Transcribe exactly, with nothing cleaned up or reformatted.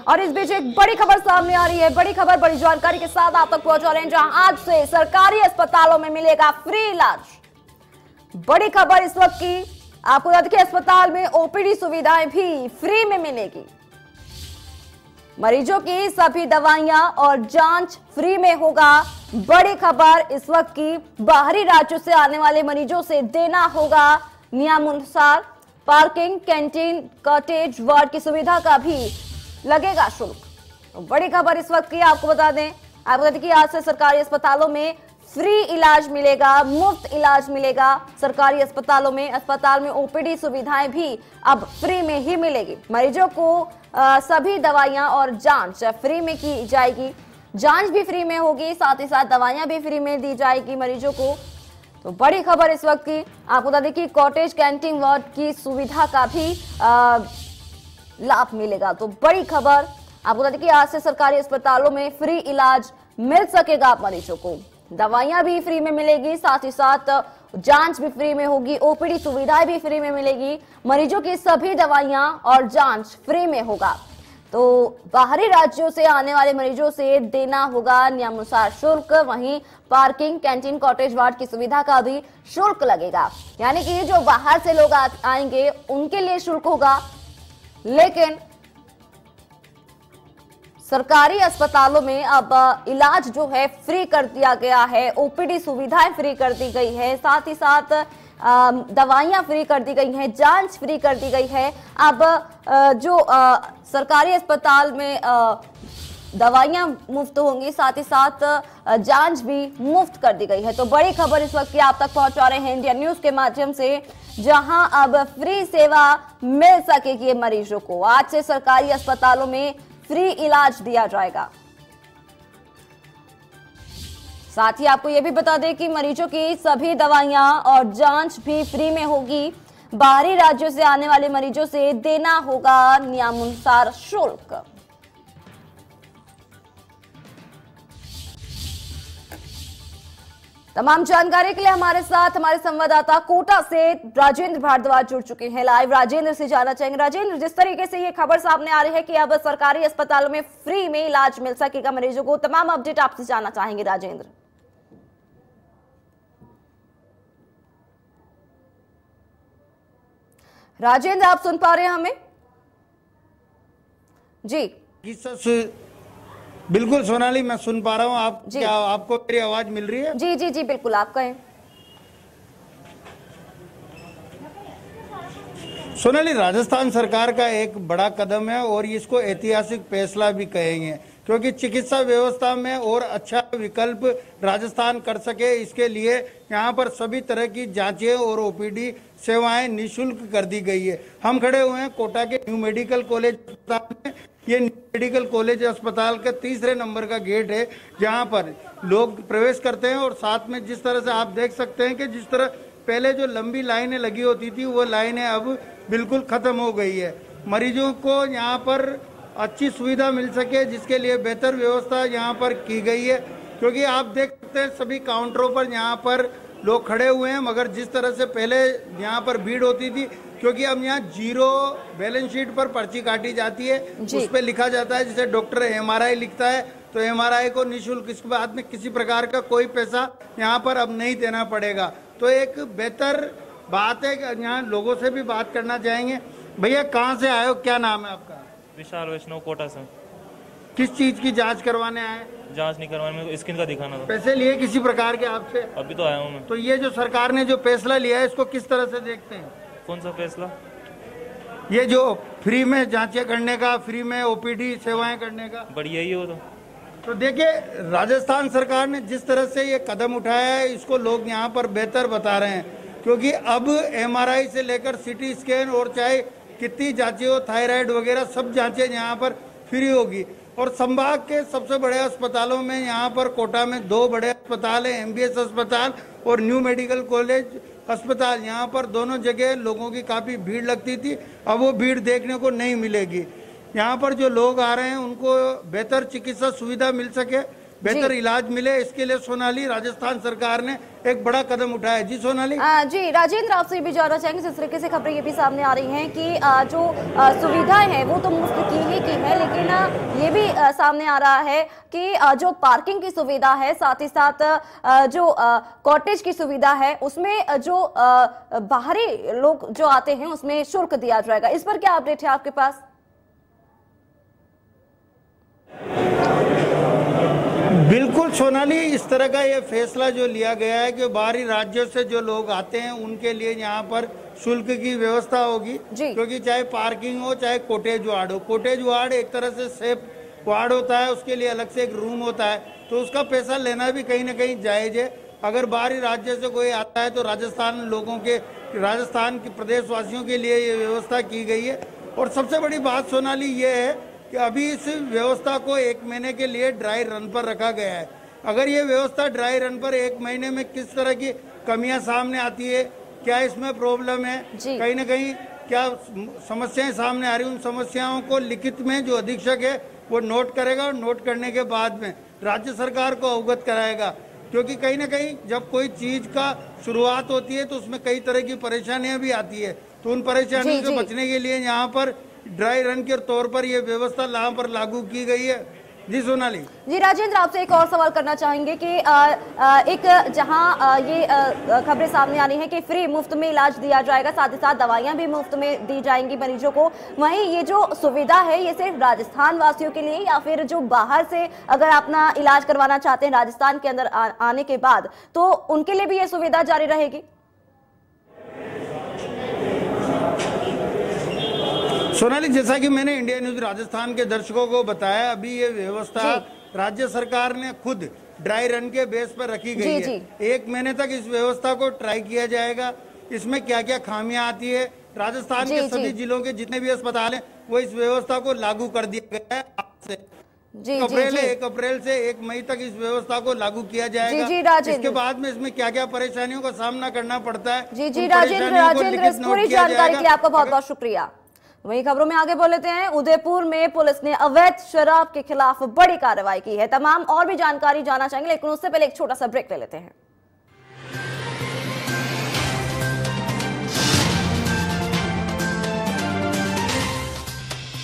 और इस बीच एक बड़ी खबर सामने आ रही है। बड़ी खबर, बड़ी जानकारी के साथ आप तक पहुंचा रहे हैं, जहां आज से सरकारी अस्पतालों में मिलेगा फ्री इलाज। बड़ी खबर इस वक्त की, आपको बता दें कि अस्पताल में ओपीडी सुविधाएं भी फ्री में मिलेगी। मरीजों की सभी दवाइयां और जांच फ्री में होगा। बड़ी खबर इस वक्त की, बाहरी राज्यों से आने वाले मरीजों से देना होगा नियमानुसार पार्किंग, कैंटीन, कॉटेज, वार्ड की सुविधा का भी लगेगा शुल्क। बड़ी खबर इस वक्त की, आपको बता दें आपको बता दें कि आज से सरकारी अस्पतालों में फ्री इलाज मिलेगा, मुफ्त इलाज मिलेगा। सरकारी अस्पतालों में अस्पताल में ओपीडी सुविधाएं भी अब फ्री में ही मिलेगी। मरीजों को आ, सभी दवाइयां और जांच फ्री में की जाएगी। जांच भी फ्री में होगी, साथ ही साथ दवाइयां भी फ्री में दी जाएगी मरीजों को। तो बड़ी खबर इस वक्त की, आपको बता दें कि कॉटेज, कैंटीन, वार्ड की सुविधा का भी आ, लाभ मिलेगा। तो बड़ी खबर आपको बता दें कि आज से सरकारी अस्पतालों में फ्री इलाज मिल सकेगा मरीजों को। दवाइयां भी फ्री में मिलेगी, साथ ही साथ जांच भी फ्री में होगी, ओपीडी सुविधाएं भी फ्री में मिलेगी। मरीजों की सभी दवाइयां और जांच फ्री में होगा। तो बाहरी राज्यों से आने वाले मरीजों से देना होगा नियमानुसार शुल्क। वहीं पार्किंग, कैंटीन, कॉटेज, वार्ड की सुविधा का भी शुल्क लगेगा। यानी कि जो बाहर से लोग आएंगे उनके लिए शुल्क होगा, लेकिन सरकारी अस्पतालों में अब इलाज जो है फ्री कर दिया गया है। ओपीडी सुविधाएं फ्री कर दी गई है, साथ ही साथ दवाइयां फ्री कर दी गई हैं, जांच फ्री कर दी गई है। अब जो सरकारी अस्पताल में दवाइयां मुफ्त होंगी, साथ ही साथ जांच भी मुफ्त कर दी गई है। तो बड़ी खबर इस वक्त की आप तक पहुंचा रहे हैं इंडिया न्यूज के माध्यम से, जहां अब फ्री सेवा मिल सकेगी मरीजों को। आज से सरकारी अस्पतालों में फ्री इलाज दिया जाएगा। साथ ही आपको यह भी बता दें कि मरीजों की सभी दवाइयां और जांच भी फ्री में होगी। बाहरी राज्यों से आने वाले मरीजों से देना होगा नियमानुसार शुल्क। तमाम जानकारी के लिए हमारे साथ हमारे संवाददाता कोटा से राजेंद्र भारद्वाज जुड़ चुके हैं लाइव। राजेंद्र से जानना चाहेंगे, राजेंद्र, जिस तरीके से ये खबर सामने आ रही है कि अब सरकारी अस्पतालों में फ्री में इलाज मिल सकेगा मरीजों को, तमाम अपडेट आपसे जानना चाहेंगे राजेंद्र। राजेंद्र, आप सुन पा रहे हैं हमें? जी बिल्कुल सोनाली, मैं सुन पा रहा हूँ। आप क्या आपको मेरी आवाज मिल रही है? जी जी जी बिल्कुल, आप कहें। सोनाली, राजस्थान सरकार का एक बड़ा कदम है और इसको ऐतिहासिक फैसला भी कहेंगे, क्योंकि चिकित्सा व्यवस्था में और अच्छा विकल्प राजस्थान कर सके, इसके लिए यहाँ पर सभी तरह की जांचें और ओपीडी सेवाएं निःशुल्क कर दी गई है। हम खड़े हुए हैं कोटा के न्यू मेडिकल कॉलेज अस्पताल में। ये मेडिकल कॉलेज अस्पताल का तीसरे नंबर का गेट है, जहां पर लोग प्रवेश करते हैं और साथ में जिस तरह से आप देख सकते हैं कि जिस तरह पहले जो लंबी लाइनें लगी होती थी वो लाइनें अब बिल्कुल खत्म हो गई है। मरीजों को यहां पर अच्छी सुविधा मिल सके, जिसके लिए बेहतर व्यवस्था यहां पर की गई है, क्योंकि आप देख सकते हैं सभी काउंटरों पर यहाँ पर लोग खड़े हुए हैं। मगर जिस तरह से पहले यहाँ पर भीड़ होती थी, क्योंकि अब यहाँ जीरो बैलेंस शीट पर पर्ची काटी जाती है, उस पर लिखा जाता है, जैसे डॉक्टर एमआरआई लिखता है तो एमआरआई को निःशुल्क, इसके बाद में किसी प्रकार का कोई पैसा यहाँ पर अब नहीं देना पड़ेगा। तो एक बेहतर बात है कि यहाँ लोगों से भी बात करना चाहेंगे। भैया, कहाँ से आए हो, क्या नाम है आपका? विशाल वैष्णव, कोटा से। किस चीज की जांच करवाने आए? जांच नहीं करवाने, मेरे को स्किन का दिखाना था। पैसे लिए किसी प्रकार के आपसे? अभी तो आया हूँ मैं। तो ये जो सरकार ने जो फैसला लिया है, इसको किस तरह से देखते हैं? कौन सा फैसला? ये जो फ्री में जांचें करने का, फ्री में ओपीडी सेवाएं करने का। बढ़िया ही हो तो तो देखिए, राजस्थान सरकार ने जिस तरह से ये कदम उठाया है, इसको लोग यहाँ पर बेहतर बता रहे हैं, क्योंकि अब एमआरआई से लेकर सीटी स्कैन और चाहे कितनी जांचें हो, थायराइड वगैरह सब जांचें यहाँ पर फ्री होगी। और संभाग के सबसे बड़े अस्पतालों में यहाँ पर कोटा में दो बड़े अस्पताल हैं, एमबीएस अस्पताल और न्यू मेडिकल कॉलेज अस्पताल। यहाँ पर दोनों जगह लोगों की काफ़ी भीड़ लगती थी, अब वो भीड़ देखने को नहीं मिलेगी। यहाँ पर जो लोग आ रहे हैं उनको बेहतर चिकित्सा सुविधा मिल सके, बेहतर इलाज मिले, इसके लिए सोनाली राजस्थान सरकार ने एक बड़ा कदम उठाया। जी सोनाली। आ, जी राजेंद्र, आपसे भी जानना चाहेंगे, इस तरीके से खबरें ये भी सामने आ रही हैं कि आ, जो आ, सुविधाएं हैं वो तो मुफ्त की ही की है, लेकिन आ, ये भी आ, सामने आ रहा है कि आ, जो पार्किंग की सुविधा है, साथ ही साथ आ, जो कॉटेज की सुविधा है, उसमें आ, जो आ, बाहरी लोग जो आते हैं उसमें शुल्क दिया जाएगा। इस पर क्या अपडेट है आपके पास? बिल्कुल सोनाली, इस तरह का ये फैसला जो लिया गया है कि बाहरी राज्यों से जो लोग आते हैं उनके लिए यहाँ पर शुल्क की व्यवस्था होगी, क्योंकि चाहे पार्किंग हो चाहे कोटेज वार्ड हो। कोटेज वार्ड एक तरह से सेफ वार्ड होता है, उसके लिए अलग से एक रूम होता है, तो उसका पैसा लेना भी कहीं ना कहीं जायज है। अगर बाहरी राज्य से कोई आता है तो राजस्थान लोगों के, राजस्थान के प्रदेशवासियों के लिए ये व्यवस्था की गई है। और सबसे बड़ी बात सोनाली ये है कि अभी इस व्यवस्था को एक महीने के लिए ड्राई रन पर रखा गया है। अगर ये व्यवस्था ड्राई रन पर एक महीने में किस तरह की कमियां सामने आती है, क्या इसमें प्रॉब्लम है, कहीं ना कहीं क्या समस्याएं सामने आ रही, उन समस्याओं को लिखित में जो अधीक्षक है वो नोट करेगा और नोट करने के बाद में राज्य सरकार को अवगत कराएगा। क्योंकि कहीं ना कहीं जब कोई चीज का शुरुआत होती है तो उसमें कई तरह की परेशानियां भी आती है, तो उन परेशानियों से बचने के लिए यहाँ पर ड्राई रन के तौर पर यह व्यवस्था यहाँ पर लागू की गई है। जी सोनाली। जी राजेंद्र, आपसे एक और सवाल करना चाहेंगे कि आ, आ, एक जहां ये खबरें सामने आ रही हैं कि फ्री मुफ्त में इलाज दिया जाएगा, साथ ही साथ दवाइयां भी मुफ्त में दी जाएंगी मरीजों को, वहीं ये जो सुविधा है ये सिर्फ राजस्थान वासियों के लिए या फिर जो बाहर से अगर अपना इलाज करवाना चाहते हैं राजस्थान के अंदर आ, आने के बाद, तो उनके लिए भी ये सुविधा जारी रहेगी? सोनाली, जैसा कि मैंने इंडिया न्यूज राजस्थान के दर्शकों को बताया, अभी ये व्यवस्था राज्य सरकार ने खुद ड्राई रन के बेस पर रखी गई है। एक महीने तक इस व्यवस्था को ट्राई किया जाएगा। इसमें क्या क्या खामियां आती है, राजस्थान के सभी जिलों के जितने भी अस्पताल हैं वो इस व्यवस्था को लागू कर दिया गया है आज से। जी, अप्रैल जी, जी। एक अप्रैल से एक मई तक इस व्यवस्था को लागू किया जाएगा। जी, जी, इसके बाद में इसमें क्या क्या परेशानियों का सामना करना पड़ता है। जी जी राजेंद्र, राजेंद्र इस पूरी जानकारी के लिए आपका बहुत बहुत शुक्रिया। वहीं खबरों में आगे बोल लेते हैं, उदयपुर में पुलिस ने अवैध शराब के खिलाफ बड़ी कार्रवाई की है। तमाम और भी जानकारी जानना चाहेंगे, लेकिन उससे पहले एक छोटा सा ब्रेक ले लेते हैं।